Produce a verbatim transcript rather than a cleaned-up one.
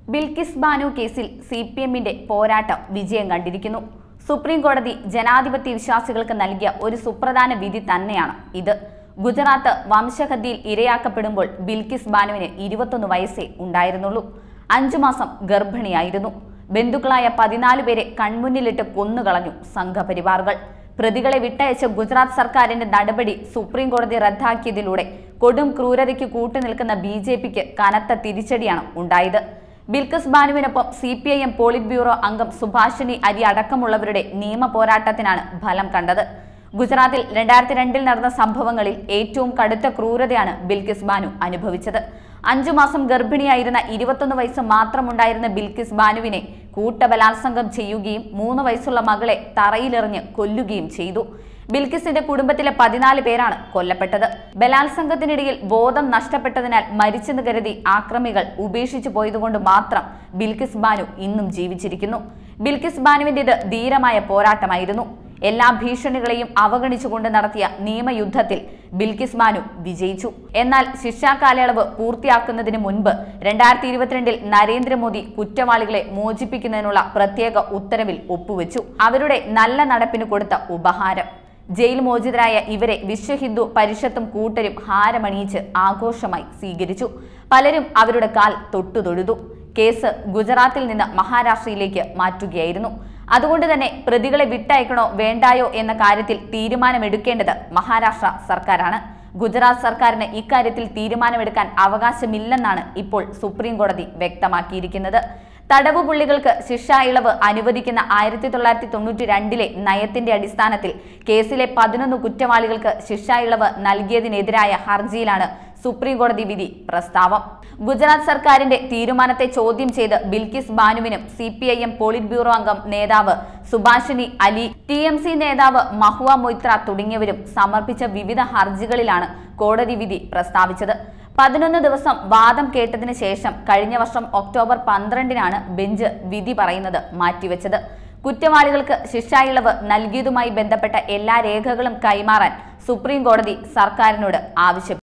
ബിൽക്കിസ് ബാനു കേസിൽ C P എമ്മിന്റെ പോരാട്ടം വിജയം കണ്ടിരിക്കുന്നു. സുപ്രീം കോടതി ജനാധിപത്യ വിശ്വാസികൾക്ക് നൽകിയ ഒരു സുപ്രധാന വിധി തന്നെയാണ് ഇത്. ഗുജറാത്ത് വംശഹത്യയിൽ ഇരയാക്കപ്പെടുമ്പോൾ ബിൽക്കിസ് ബാനുവിന് ഇരുപത്തൊന്ന് വയസ്സേ ഉണ്ടായിരുന്നുള്ളൂ. അഞ്ചു മാസം ഗർഭിണിയായിരുന്നു. ബന്ധുക്കളായ പതിനാല് പേരെ കൺമുന്നിലിട്ട് കൊന്നുകളഞ്ഞു സംഘപരിവാറുകൾ. പ്രതികളെ വിട്ടയച്ച ഗുജറാത്ത് സർക്കാരിന്റെ നടപടി സുപ്രീം കോടതി റദ്ദാക്കിയതിലൂടെ കൊടും ക്രൂരതയ്ക്ക് കൂട്ടുനിൽക്കുന്ന ബി ജെ പിക്ക് കനത്ത തിരിച്ചടിയാണ് ഉണ്ടായത്. ബിൽക്കിസ് ബാനുവിനൊപ്പം C P I M polit bureau അംഗം സുഭാഷിണി അരി അടക്കമുള്ളവരുടെ നിയമ പോരാട്ടത്തിനാണ് ഫലം കണ്ടത്. ഗുജറാത്തിൽ രണ്ടായിരത്തി രണ്ടിൽ നടന്ന സംഭവങ്ങളിൽ ഏറ്റവും കടുത്ത ക്രൂരതയാണ് ബിൽക്കിസ് ബാനു അനുഭവിച്ചത്. അഞ്ചു മാസം ഗർഭിണിയായിരുന്ന ഇരുപത്തൊന്ന് വയസ്സ് മാത്രമുണ്ടായിരുന്ന ബിൽക്കിസ് ബാനുവിനെ കൂട്ടബലാത്സംഗം ചെയ്യുകയും മൂന്ന് വയസ്സുള്ള മകളെ തറയിലെറിഞ്ഞ് കൊല്ലുകയും ചെയ്തു. ബിൽക്കിസിന്റെ കുടുംബത്തിലെ പതിനാല് പേരാണ് കൊല്ലപ്പെട്ടത്. ബലാത്സംഗത്തിനിടയിൽ ബോധം നഷ്ടപ്പെട്ടതിനാൽ മരിച്ചെന്ന് കരുതി ആക്രമികൾ ഉപേക്ഷിച്ചു പോയതുകൊണ്ട് മാത്രം ബിൽക്കിസ് ബാനു ഇന്നും ജീവിച്ചിരിക്കുന്നു. ബിൽക്കിസ് ബാനുവിന്റേത് ധീരമായ പോരാട്ടമായിരുന്നു. എല്ലാ ഭീഷണികളെയും അവഗണിച്ചുകൊണ്ട് നടത്തിയ നിയമയുദ്ധത്തിൽ ബിൽക്കിസ് ബാനു വിജയിച്ചു. എന്നാൽ ശിക്ഷാ കാലയളവ് പൂർത്തിയാക്കുന്നതിന് മുൻപ് രണ്ടായിരത്തി ഇരുപത്തിരണ്ടിൽ നരേന്ദ്രമോദി കുറ്റവാളികളെ മോചിപ്പിക്കുന്നതിനുള്ള പ്രത്യേക ഉത്തരവിൽ ഒപ്പുവെച്ചു. അവരുടെ നല്ല നടപ്പിന് കൊടുത്ത ഉപഹാരം. ജയിൽ മോചിതരായ ഇവരെ വിശ്വ ഹിന്ദു പരിഷത്തും കൂട്ടരും ഹാരമണിയിച്ച് ആഘോഷമായി സ്വീകരിച്ചു. പലരും അവരുടെ കാൽ തൊട്ടുതൊഴുതു. കേസ് ഗുജറാത്തിൽ നിന്ന് മഹാരാഷ്ട്രയിലേക്ക് മാറ്റുകയായിരുന്നു. അതുകൊണ്ട് തന്നെ പ്രതികളെ വിട്ടയക്കണോ വേണ്ടായോ എന്ന കാര്യത്തിൽ തീരുമാനമെടുക്കേണ്ടത് മഹാരാഷ്ട്ര സർക്കാരാണ്. ഗുജറാത്ത് സർക്കാരിന് ഇക്കാര്യത്തിൽ തീരുമാനമെടുക്കാൻ അവകാശമില്ലെന്നാണ് ഇപ്പോൾ സുപ്രീം കോടതി വ്യക്തമാക്കിയിരിക്കുന്നത്. തടവു പുള്ളികൾക്ക് ശിക്ഷാ ഇളവ് അനുവദിക്കുന്ന ആയിരത്തി തൊള്ളായിരത്തി തൊണ്ണൂറ്റി രണ്ടിലെ നയത്തിന്റെ അടിസ്ഥാനത്തിൽ കേസിലെ പതിനൊന്ന് കുറ്റവാളികൾക്ക് ശിക്ഷാ ഇളവ് നൽകിയതിനെതിരായ ഹർജിയിലാണ് സുപ്രീം കോടതി വിധി പ്രസ്താവം. ഗുജറാത്ത് സർക്കാരിന്റെ തീരുമാനത്തെ ചോദ്യം ചെയ്ത് ബിൽക്കിസ് ബാനുവിനും C P I M polit bureau അംഗം നേതാവ് Subhashini Ali, T M C നേതാവ് മഹുവ മൊയ്ത്ര തുടങ്ങിയവരും സമർപ്പിച്ച വിവിധ ഹർജികളിലാണ് കോടതി വിധി പ്രസ്താവിച്ചത്. പതിനൊന്ന് ദിവസം വാദം കേട്ടതിന് ശേഷം കഴിഞ്ഞ വർഷം ഒക്ടോബർ പന്ത്രണ്ടിനാണ് ബെഞ്ച് വിധി പറയുന്നത് മാറ്റിവെച്ചത്. കുറ്റവാളികൾക്ക് ശിക്ഷാ ഇളവ് നൽകിയതുമായി ബന്ധപ്പെട്ട എല്ലാ രേഖകളും കൈമാറാൻ സുപ്രീം കോടതി സർക്കാരിനോട് ആവശ്യപ്പെട്ടു.